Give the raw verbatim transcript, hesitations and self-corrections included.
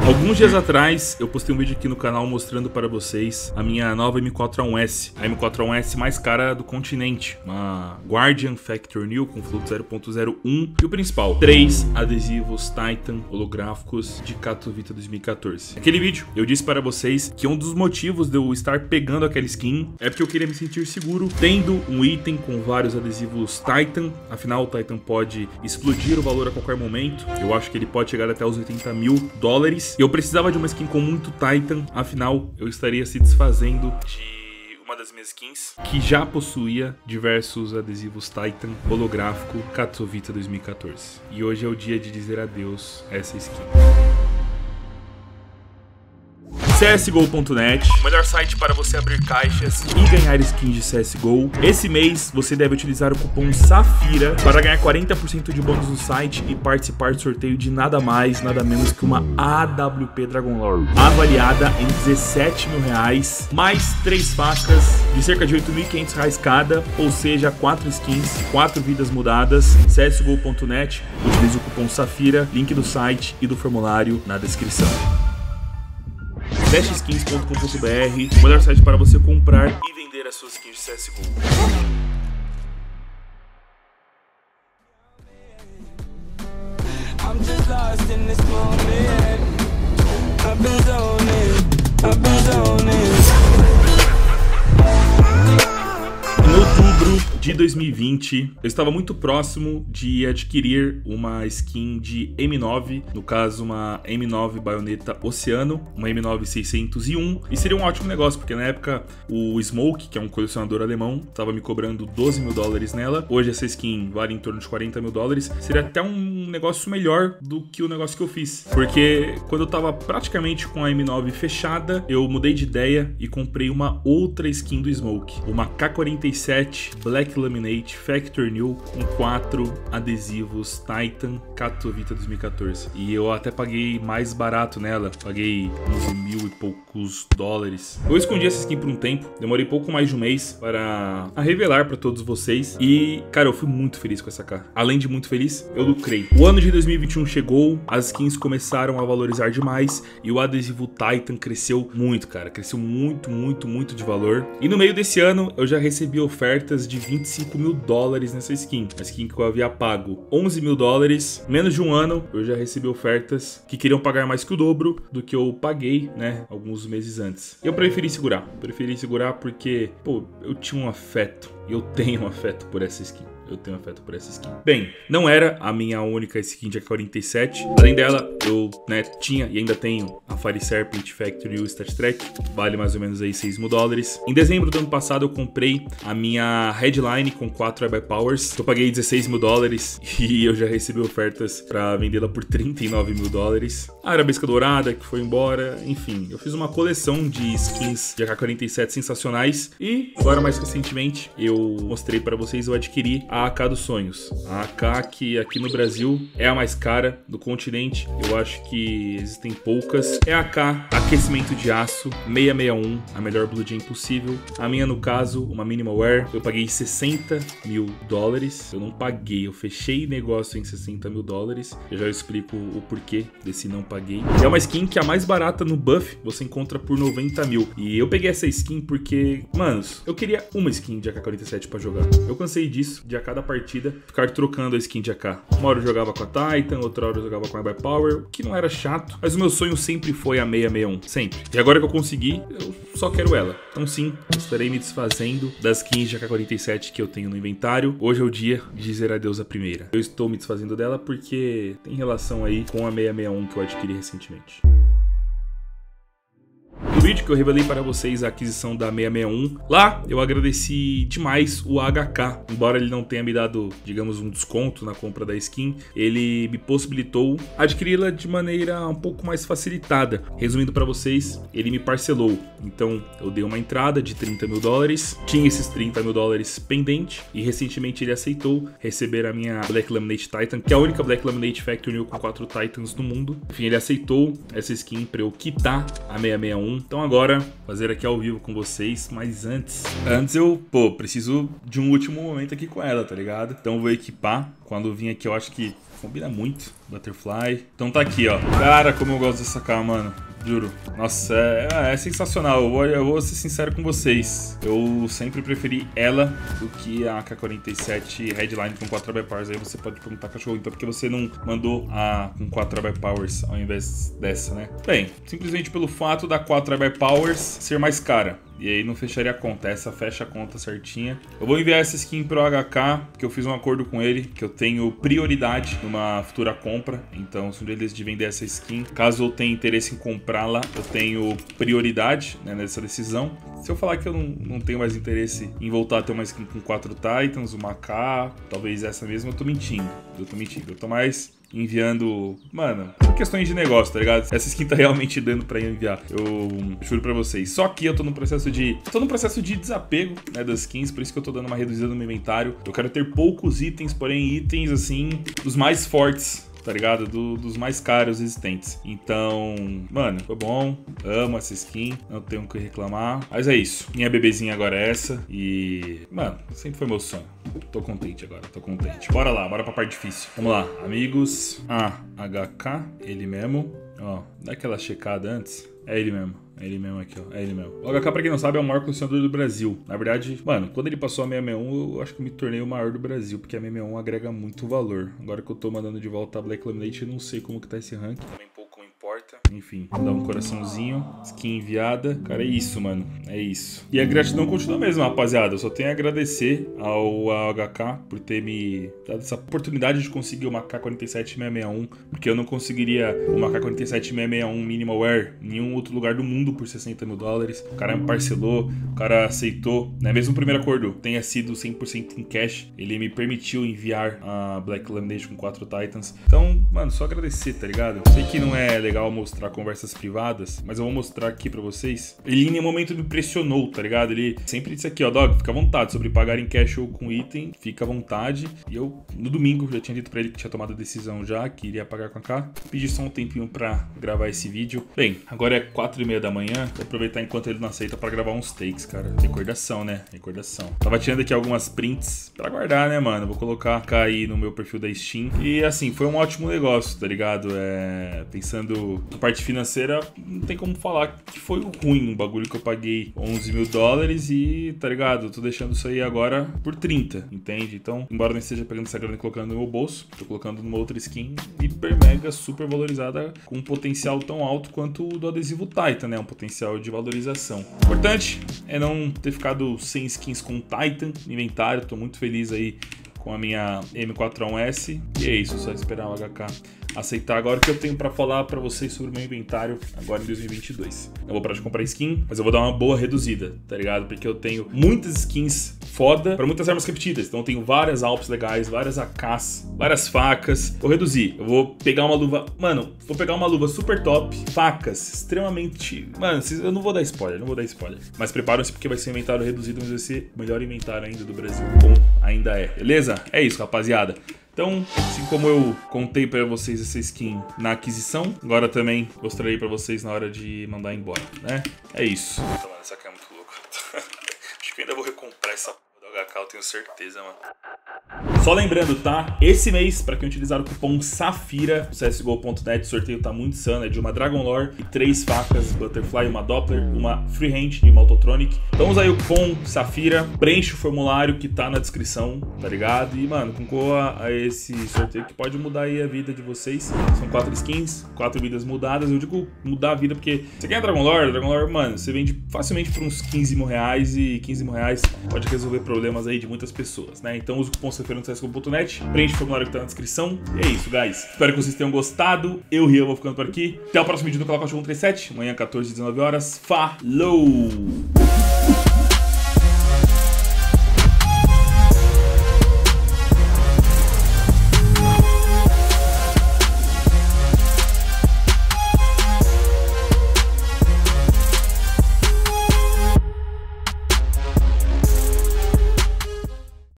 Alguns dias atrás eu postei um vídeo aqui no canal mostrando para vocês a minha nova M quatro A um S, a M quatro A um S mais cara do continente, uma Guardian Factor New com fluxo zero ponto zero um e o principal, três adesivos Titan holográficos de Katowice dois mil e quatorze. Naquele vídeo eu disse para vocês que um dos motivos de eu estar pegando aquela skin é porque eu queria me sentir seguro tendo um item com vários adesivos Titan, afinal o Titan pode explodir o valor a qualquer momento, eu acho que ele pode chegar até os oitenta mil dólares. Eu precisava de uma skin com muito Titan, afinal eu estaria se desfazendo de uma das minhas skins que já possuía diversos adesivos Titan holográfico Katowice dois mil e quatorze. E hoje é o dia de dizer adeus a essa skin. C S G O ponto net, o melhor site para você abrir caixas e ganhar skins de C S G O. Esse mês você deve utilizar o cupom SAFIRA para ganhar quarenta por cento de bônus no site e participar do sorteio de nada mais, nada menos que uma A W P Dragon Lore avaliada em dezessete mil reais, mais três facas de cerca de oito mil e quinhentos reais cada, ou seja, quatro skins, quatro vidas mudadas. C S G O ponto net, utilize o cupom SAFIRA, link do site e do formulário na descrição. Dash skins ponto com ponto B R, o melhor site para você comprar e vender as suas skins de C S G O. Em outubro de dois mil e vinte, eu estava muito próximo de adquirir uma skin de M nove, no caso uma M nove baioneta Oceano, uma M nove seiscentos e um, e seria um ótimo negócio, porque na época o Smoke, que é um colecionador alemão, estava me cobrando doze mil dólares nela. Hoje essa skin vale em torno de quarenta mil dólares, seria até um negócio melhor do que o negócio que eu fiz, porque quando eu estava praticamente com a M nove fechada, eu mudei de ideia e comprei uma outra skin do Smoke, uma K quarenta e sete Black Laminate Factor New com quatro adesivos Titan Katowice dois mil e quatorze. E eu até paguei mais barato nela, paguei onze mil e poucos dólares. Eu escondi essa skin por um tempo, demorei pouco mais de um mês para a revelar para todos vocês. E, cara, eu fui muito feliz com essa K. Além de muito feliz, eu lucrei. O ano de dois mil e vinte e um chegou, as skins começaram a valorizar demais e o adesivo Titan cresceu muito, cara. Cresceu muito, muito, muito de valor. E no meio desse ano, eu já recebi ofertas de vinte e cinco mil dólares nessa skin. A skin que eu havia pago onze mil dólares. Menos de um ano, eu já recebi ofertas que queriam pagar mais que o dobro do que eu paguei, né, alguns meses antes. Eu preferi segurar. Preferi segurar porque, pô, eu tinha um afeto. Eu tenho um afeto por essa skin. Eu tenho afeto por essa skin. Bem, não era a minha única skin de A K quarenta e sete. Além dela, eu, né, tinha e ainda tenho a Fire Serpent Factory e o Stat Trek. Vale mais ou menos aí seis mil dólares. Em dezembro do ano passado, eu comprei a minha Headline com quatro Airby Powers. Eu paguei dezesseis mil dólares e eu já recebi ofertas pra vendê-la por trinta e nove mil dólares. A Arabesca Dourada, que foi embora. Enfim, eu fiz uma coleção de skins de A K quarenta e sete sensacionais. E agora, mais recentemente, eu mostrei pra vocês, eu adquiri a A K dos sonhos. A A K que aqui no Brasil é a mais cara do continente. Eu acho que existem poucas. É a AK Aquecimento de Aço seiscentos e sessenta e um, a melhor Blue Jay possível. A minha, no caso, uma Minimal Wear. Eu paguei sessenta mil dólares. Eu não paguei, eu fechei negócio em sessenta mil dólares. Eu já explico o porquê desse não paguei. É uma skin que a mais barata no buff você encontra por noventa mil. E eu peguei essa skin porque, manos, eu queria uma skin de A K quarenta e sete pra jogar. Eu cansei disso, de a cada partida ficar trocando a skin de A K. Uma hora eu jogava com a Titan, outra hora eu jogava com a Airby Power, o que não era chato, mas o meu sonho sempre foi a seiscentos e sessenta e um, sempre. E agora que eu consegui, eu só quero ela. Então sim, eu estarei me desfazendo das skins de A K quarenta e sete que eu tenho no inventário. Hoje é o dia de dizer adeus à primeira. Eu estou me desfazendo dela porque tem relação aí com a seiscentos e sessenta e um que eu adquiri recentemente. No vídeo que eu revelei para vocês a aquisição da seiscentos e sessenta e um, lá eu agradeci demais o H K. Embora ele não tenha me dado, digamos, um desconto na compra da skin, ele me possibilitou adquiri-la de maneira um pouco mais facilitada. Resumindo para vocês, ele me parcelou. Então eu dei uma entrada de trinta mil dólares, tinha esses trinta mil dólares pendente e recentemente ele aceitou receber a minha Black Laminate Titan, que é a única Black Laminate Factor New com quatro Titans no mundo. Enfim, ele aceitou essa skin para eu quitar a seiscentos e sessenta e um. Então agora, fazer aqui ao vivo com vocês, mas antes, antes eu, pô, preciso de um último momento aqui com ela, tá ligado? Então eu vou equipar, quando eu vim aqui eu acho que Combina muito. Butterfly. Então tá aqui, ó. Cara, como eu gosto dessa K, mano. Juro. Nossa, é, é sensacional. Eu vou, eu vou ser sincero com vocês. Eu sempre preferi ela do que a A K quarenta e sete Headline com quatro Trabai Powers. Aí você pode perguntar, cachorro, então por que você não mandou a com quatro Trabai Powers ao invés dessa, né? Bem, simplesmente pelo fato da quatro Trabai Powers ser mais cara. E aí não fecharia a conta, essa fecha a conta certinha. Eu vou enviar essa skin pro H K, porque eu fiz um acordo com ele, que eu tenho prioridade numa futura compra. Então, se um dia eles de vender essa skin, caso eu tenha interesse em comprá-la, eu tenho prioridade, né, nessa decisão. Se eu falar que eu não, não tenho mais interesse em voltar a ter uma skin com quatro Titans, uma K, talvez essa mesma, eu tô mentindo. Eu tô mentindo, eu tô mais enviando, mano, por questões de negócio, tá ligado? Essa skin tá realmente dando pra enviar, eu juro pra vocês. Só que eu tô no processo de eu tô no processo de desapego, né, das skins, por isso que eu tô dando uma reduzida no meu inventário. Eu quero ter poucos itens, porém itens, assim, dos mais fortes, tá ligado? Do, dos mais caros existentes. Então, mano, foi bom. Amo essa skin. Não tenho o que reclamar. Mas é isso. Minha bebezinha agora é essa. E, mano, sempre foi meu sonho. Tô contente agora, tô contente. Bora lá, bora pra parte difícil. Vamos lá, amigos. A H K, ele mesmo. Ó, dá aquela checada antes. É ele mesmo. É ele mesmo aqui, ó. É ele mesmo. O H K, pra quem não sabe, é o maior colecionador do Brasil. Na verdade, mano, quando ele passou a seiscentos e sessenta e um, eu acho que me tornei o maior do Brasil, porque a seiscentos e sessenta e um agrega muito valor. Agora que eu tô mandando de volta a Black Laminate, eu não sei como que tá esse rank. Também pouco importa. Enfim, dá um coraçãozinho. Skin enviada. Cara, é isso, mano. É isso. E a gratidão continua a mesma, rapaziada. Eu só tenho a agradecer ao, ao H K por ter me dado essa oportunidade de conseguir uma K quarenta e sete seiscentos e sessenta e um, porque eu não conseguiria uma K quarenta e sete seiscentos e sessenta e um Minimal Wear em nenhum outro lugar do mundo por sessenta mil dólares. O cara me parcelou, o cara aceitou, né? Mesmo o primeiro acordo tenha sido cem por cento em cash, ele me permitiu enviar a Black Laminate com quatro Titans. Então, mano, só agradecer, tá ligado? Sei que não é legal mostrar conversas privadas, mas eu vou mostrar aqui pra vocês. Ele em nenhum momento me pressionou, tá ligado? Ele sempre disse aqui, ó, Dog, fica à vontade sobre pagar em cash ou com item, fica à vontade. E eu, no domingo, já tinha dito pra ele que tinha tomado a decisão já, que iria pagar com a K. Pedi só um tempinho pra gravar esse vídeo. Bem, agora é quatro e meia da manhã, vou aproveitar enquanto ele não aceita pra gravar uns takes, cara. Recordação, né? Recordação. Tava tirando aqui algumas prints pra guardar, né, mano? Vou colocar aí no meu perfil da Steam. E, assim, foi um ótimo negócio, tá ligado? É... Pensando na parte financeira, não tem como falar que foi ruim um bagulho que eu paguei onze mil dólares e, tá ligado? Eu tô deixando isso aí agora por trinta, entende? Então, embora não esteja pegando essa grana e colocando no meu bolso, tô colocando numa outra skin hiper mega super valorizada com um potencial tão alto quanto o do adesivo Titan, né? Um potencial de valorização. O importante é não ter ficado sem skins com Titan no inventário. Tô muito feliz aí com a minha M quatro A um S. E é isso, só esperar o H K aceitar agora o que eu tenho pra falar pra vocês sobre o meu inventário agora em dois mil e vinte e dois. Não vou parar de comprar skin, mas eu vou dar uma boa reduzida, tá ligado? Porque eu tenho muitas skins foda pra muitas armas repetidas. Então eu tenho várias Alps legais, várias A Ks, várias facas. Vou reduzir. Eu vou pegar uma luva... Mano, vou pegar uma luva super top, facas extremamente... Mano, eu não vou dar spoiler, não vou dar spoiler. Mas preparam-se porque vai ser um inventário reduzido, mas vai ser o melhor inventário ainda do Brasil, como ainda é. Beleza? É isso, rapaziada. Então, assim como eu contei pra vocês essa skin na aquisição, agora também mostrarei pra vocês na hora de mandar embora, né? É isso. Nossa, mano, essa aqui é muito louca. Acho que eu ainda vou recomprar essa porra do H K, eu tenho certeza, mano. Só lembrando, tá? Esse mês, pra quem utilizar o cupom SAFIRA, o C S G O ponto net, o sorteio tá muito insano, é de uma Dragon Lore e três facas Butterfly, uma Doppler, uma Freehand e uma Autotronic. Então usa aí o cupom SAFIRA, preenche o formulário que tá na descrição, tá ligado? E, mano, concorra a esse sorteio que pode mudar aí a vida de vocês. São quatro skins, quatro vidas mudadas. Eu digo mudar a vida porque você quer Dragon Lore? Dragon Lore, mano, você vende facilmente por uns quinze mil reais e quinze mil reais pode resolver problemas aí de muitas pessoas, né? Então usa o cupom SAFIRA no C S G O ponto net, preenche o formulário que tá na descrição. E é isso, guys. Espero que vocês tenham gostado. Eu, Rian, vou ficando por aqui. Até o próximo vídeo do Canal Cachorro cento e trinta e sete. Amanhã, quatorze, dezenove horas. Falou!